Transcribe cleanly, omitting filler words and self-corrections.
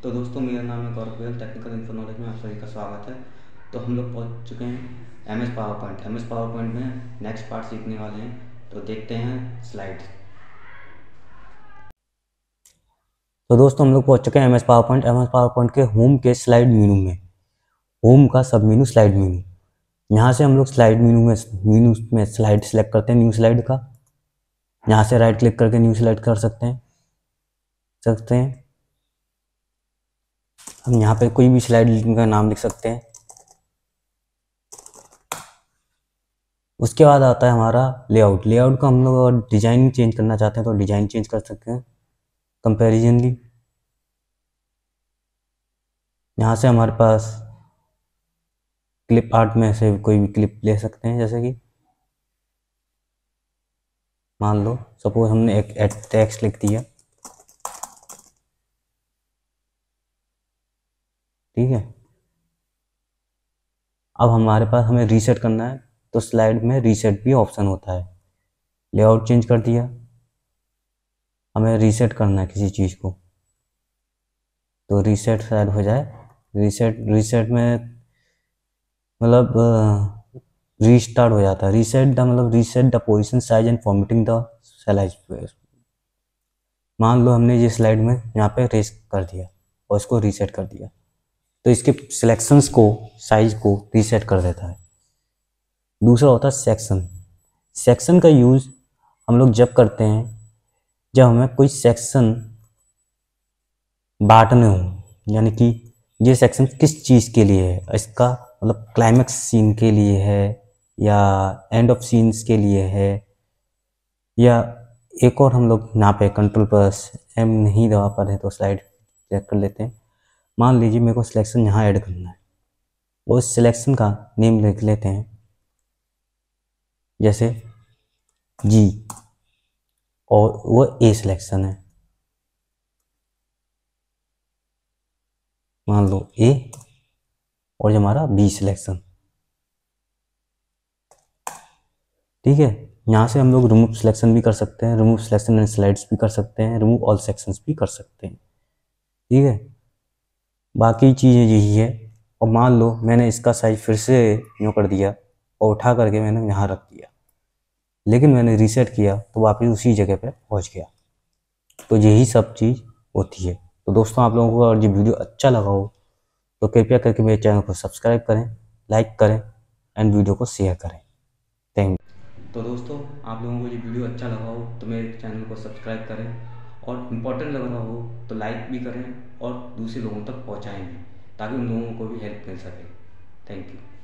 तो दोस्तों, मेरा नाम है Gaurav Goyal. Technical info knowledge में आप सभी का स्वागत है। तो हम लोग पहुंच चुके हैं एम एस पावर पॉइंट में नेक्स्ट पार्ट सीखने वाले हैं। तो देखते हैं स्लाइड। तो दोस्तों हम लोग पहुंच चुके हैं एम एस पावर पॉइंट के होम के स्लाइड मेनू में। होम का सब मेनू स्लाइड मेनू। यहाँ से हम लोग स्लाइड मेनू में स्लाइड सेलेक्ट करते हैं, न्यू स्लाइड का। यहाँ से राइट क्लिक करके न्यू स्लाइड कर सकते हैं। हम यहाँ पे कोई भी स्लाइड का नाम लिख सकते हैं। उसके बाद आता है हमारा लेआउट। लेआउट का हम लोग डिजाइन चेंज करना चाहते हैं तो डिजाइन चेंज कर सकते हैं कंपेरिजनली। यहाँ से हमारे पास क्लिप आर्ट में से कोई भी क्लिप ले सकते हैं, जैसे कि मान लो सपोज हमने एक टेक्स्ट लिख दिया, ठीक है। अब हमारे पास हमें रीसेट करना है तो स्लाइड में रीसेट भी ऑप्शन होता है। लेआउट चेंज कर दिया, हमें रीसेट करना है किसी चीज़ को तो रीसेट शायद हो जाए। रीसेट में मतलब रीस्टार्ट हो जाता है। Reset the position size and formatting the slide. मान लो हमने ये स्लाइड में यहाँ पे रेस कर दिया और इसको रीसेट कर दिया तो इसके सिलेक्शंस को, साइज को रीसेट कर देता है। दूसरा होता है सेक्शन। सेक्शन का यूज़ हम लोग जब करते हैं जब हमें कोई सेक्शन बांटने हो, यानी कि ये सेक्शन किस चीज़ के लिए है, इसका मतलब क्लाइमैक्स सीन के लिए है या एंड ऑफ सीन्स के लिए है, या एक और हम लोग यहाँ पे कंट्रोल प्लस एम नहीं दबा पा रहे तो स्लाइड चेक कर लेते हैं। मान लीजिए मेरे को सिलेक्शन यहाँ ऐड करना है, उस सिलेक्शन का नेम लिख लेते हैं, जैसे जी, और वो ए सिलेक्शन है, मान लो ए, और जो हमारा बी सिलेक्शन, ठीक है। यहाँ से हम लोग रिमूव सिलेक्शन भी कर सकते हैं, रिमूव सिलेक्शन एंड स्लाइड्स भी कर सकते हैं, रिमूव ऑल सेक्शंस भी कर सकते हैं, ठीक है। बाकी चीज़ें यही है। और मान लो मैंने इसका साइज फिर से यूँ कर दिया और उठा करके मैंने यहाँ रख दिया, लेकिन मैंने रीसेट किया तो वापस उसी जगह पे पहुँच गया। तो यही सब चीज़ होती है। तो दोस्तों, आप लोगों को अगर ये वीडियो अच्छा लगा हो तो कृपया करके मेरे चैनल को सब्सक्राइब करें, लाइक करें एंड वीडियो को शेयर करें। Thank you. तो दोस्तों, आप लोगों को ये वीडियो अच्छा लगा हो तो मेरे चैनल को सब्सक्राइब करें, और इम्पोर्टेंट लग रहा हो तो लाइक भी करें और दूसरे लोगों तक पहुँचाएँ भी, ताकि उन लोगों को भी हेल्प मिल सके। Thank you.